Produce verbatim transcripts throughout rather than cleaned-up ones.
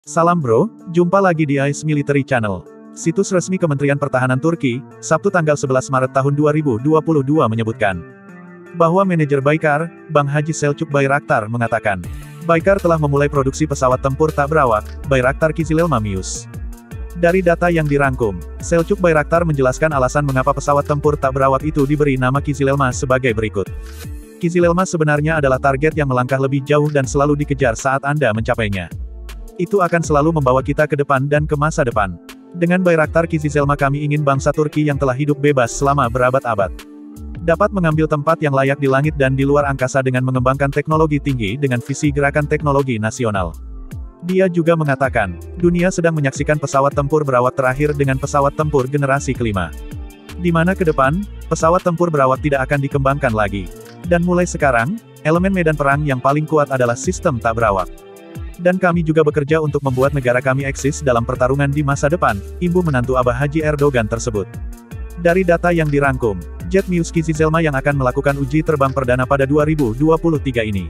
Salam bro, jumpa lagi di Ice Military Channel. Situs resmi Kementerian Pertahanan Turki, Sabtu tanggal sebelas Maret tahun dua ribu dua puluh dua menyebutkan bahwa manajer Baykar, Bang Haji Selçuk Bayraktar mengatakan, Baykar telah memulai produksi pesawat tempur tak berawak, Bayraktar Kizilelma Mius. Dari data yang dirangkum, Selçuk Bayraktar menjelaskan alasan mengapa pesawat tempur tak berawak itu diberi nama Kizilelma sebagai berikut. Kizilelma sebenarnya adalah target yang melangkah lebih jauh dan selalu dikejar saat Anda mencapainya. Itu akan selalu membawa kita ke depan dan ke masa depan. Dengan Bayraktar Kizilelma kami ingin bangsa Turki yang telah hidup bebas selama berabad-abad dapat mengambil tempat yang layak di langit dan di luar angkasa dengan mengembangkan teknologi tinggi dengan visi gerakan teknologi nasional. Dia juga mengatakan, dunia sedang menyaksikan pesawat tempur berawak terakhir dengan pesawat tempur generasi kelima. Di mana ke depan, pesawat tempur berawak tidak akan dikembangkan lagi. Dan mulai sekarang, elemen medan perang yang paling kuat adalah sistem tak berawak. Dan kami juga bekerja untuk membuat negara kami eksis dalam pertarungan di masa depan, imbu menantu Abah Haji Erdogan tersebut. Dari data yang dirangkum, jet Mius Kizilelma yang akan melakukan uji terbang perdana pada dua ribu dua puluh tiga ini.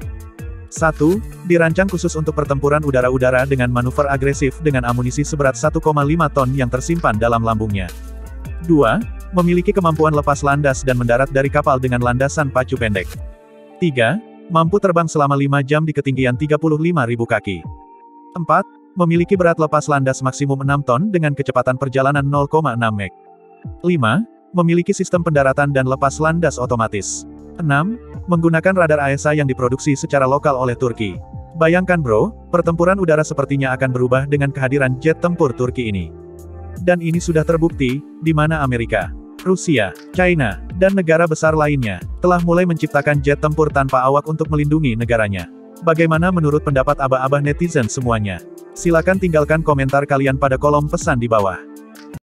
satu. Dirancang khusus untuk pertempuran udara-udara dengan manuver agresif dengan amunisi seberat satu koma lima ton yang tersimpan dalam lambungnya. dua. Memiliki kemampuan lepas landas dan mendarat dari kapal dengan landasan pacu pendek. tiga. Mampu terbang selama lima jam di ketinggian tiga puluh lima ribu kaki. empat. Memiliki berat lepas landas maksimum enam ton dengan kecepatan perjalanan nol koma enam Mach. lima. Memiliki sistem pendaratan dan lepas landas otomatis. enam. Menggunakan radar A E S A yang diproduksi secara lokal oleh Turki. Bayangkan bro, pertempuran udara sepertinya akan berubah dengan kehadiran jet tempur Turki ini. Dan ini sudah terbukti, di mana Amerika, Rusia, China, dan negara besar lainnya, telah mulai menciptakan jet tempur tanpa awak untuk melindungi negaranya. Bagaimana menurut pendapat abah-abah netizen semuanya? Silakan tinggalkan komentar kalian pada kolom pesan di bawah.